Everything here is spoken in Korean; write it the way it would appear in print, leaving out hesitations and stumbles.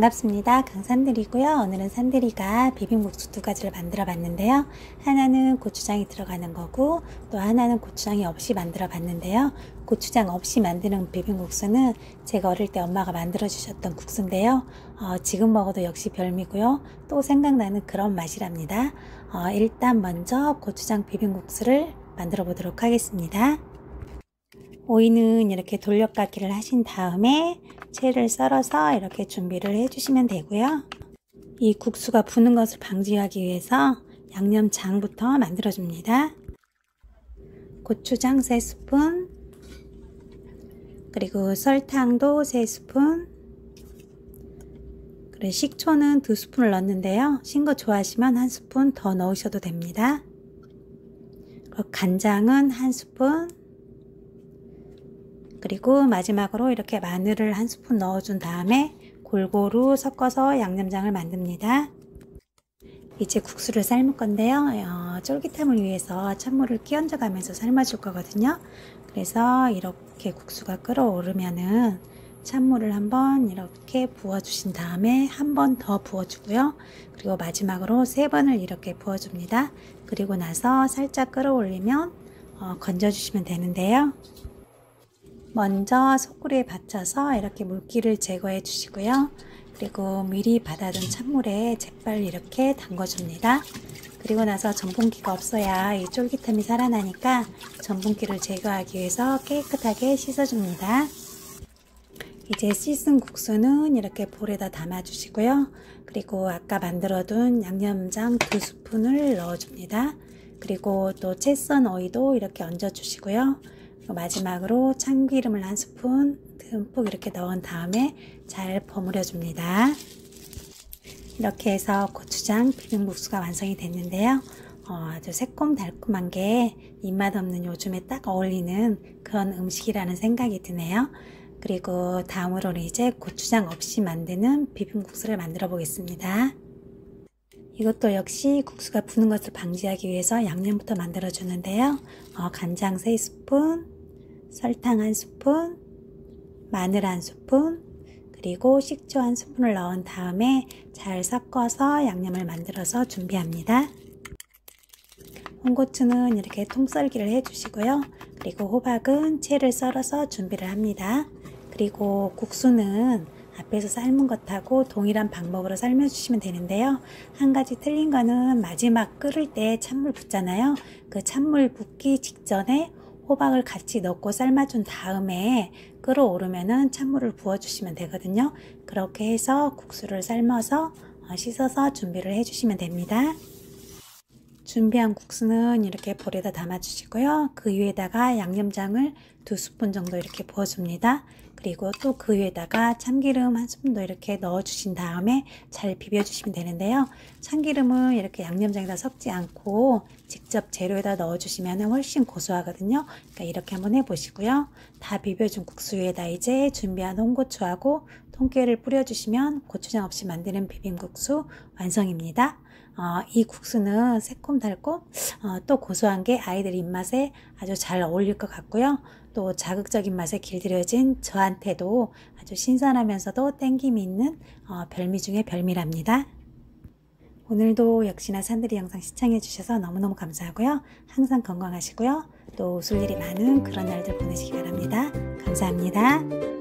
반갑습니다. 강산들이고요. 오늘은 산들이가 비빔국수 두 가지를 만들어 봤는데요. 하나는 고추장이 들어가는 거고 또 하나는 고추장이 없이 만들어 봤는데요. 고추장 없이 만드는 비빔국수는 제가 어릴 때 엄마가 만들어 주셨던 국수인데요. 지금 먹어도 역시 별미고요. 또 생각나는 그런 맛이랍니다. 일단 먼저 고추장 비빔국수를 만들어 보도록 하겠습니다. 오이는 이렇게 돌려깎기를 하신 다음에 채를 썰어서 이렇게 준비를 해주시면 되고요. 이 국수가 부는 것을 방지하기 위해서 양념장부터 만들어줍니다. 고추장 3스푼, 그리고 설탕도 3스푼, 그리고 식초는 2스푼을 넣는데요. 신 거 좋아하시면 1스푼 더 넣으셔도 됩니다. 그리고 간장은 1스푼, 그리고 마지막으로 이렇게 마늘을 1스푼 넣어준 다음에 골고루 섞어서 양념장을 만듭니다. 이제 국수를 삶을 건데요. 쫄깃함을 위해서 찬물을 끼얹어 가면서 삶아줄 거거든요. 그래서 이렇게 국수가 끓어오르면은 찬물을 한번 이렇게 부어주신 다음에 한 번 더 부어주고요. 그리고 마지막으로 3번을 이렇게 부어줍니다. 그리고 나서 살짝 끓어올리면 건져주시면 되는데요. 먼저 소쿠리에 받쳐서 이렇게 물기를 제거해 주시고요. 그리고 미리 받아둔 찬물에 재빨리 이렇게 담궈줍니다. 그리고 나서 전분기가 없어야 이 쫄깃함이 살아나니까 전분기를 제거하기 위해서 깨끗하게 씻어줍니다. 이제 씻은 국수는 이렇게 볼에다 담아 주시고요. 그리고 아까 만들어둔 양념장 2스푼을 넣어줍니다. 그리고 또 채 썬 오이도 이렇게 얹어 주시고요. 마지막으로 참기름을 1스푼 듬뿍 이렇게 넣은 다음에 잘 버무려 줍니다. 이렇게 해서 고추장 비빔국수가 완성이 됐는데요. 아주 새콤달콤한 게 입맛 없는 요즘에 딱 어울리는 그런 음식이라는 생각이 드네요. 그리고 다음으로는 이제 고추장 없이 만드는 비빔국수를 만들어 보겠습니다. 이것도 역시 국수가 부는 것을 방지하기 위해서 양념부터 만들어 주는데요. 간장 3스푼, 설탕 1스푼, 마늘 1스푼, 그리고 식초 1스푼을 넣은 다음에 잘 섞어서 양념을 만들어서 준비합니다. 홍고추는 이렇게 통썰기를 해주시고요. 그리고 호박은 채를 썰어서 준비를 합니다. 그리고 국수는 앞에서 삶은 것하고 동일한 방법으로 삶아주시면 되는데요. 한 가지 틀린 거는 마지막 끓을 때 찬물 붓잖아요. 그 찬물 붓기 직전에 호박을 같이 넣고 삶아준 다음에 끓어오르면은 찬물을 부어주시면 되거든요. 그렇게 해서 국수를 삶아서 씻어서 준비를 해주시면 됩니다. 준비한 국수는 이렇게 볼에다 담아 주시고요. 그 위에다가 양념장을 2스푼 정도 이렇게 부어줍니다. 그리고 또 그 위에다가 참기름 1스푼도 이렇게 넣어 주신 다음에 잘 비벼 주시면 되는데요. 참기름은 이렇게 양념장에다 섞지 않고 직접 재료에다 넣어 주시면 훨씬 고소하거든요. 그러니까 이렇게 한번 해 보시고요. 다 비벼준 국수 위에다 이제 준비한 홍고추하고 통깨를 뿌려 주시면 고추장 없이 만드는 비빔국수 완성입니다. 이 국수는 새콤달콤 또 고소한 게 아이들 입맛에 아주 잘 어울릴 것 같고요. 또 자극적인 맛에 길들여진 저한테도 아주 신선하면서도 땡김이 있는 별미 중에 별미랍니다. 오늘도 역시나 산들이 영상 시청해 주셔서 너무너무 감사하고요. 항상 건강하시고요. 또 웃을 일이 많은 그런 날들 보내시기 바랍니다. 감사합니다.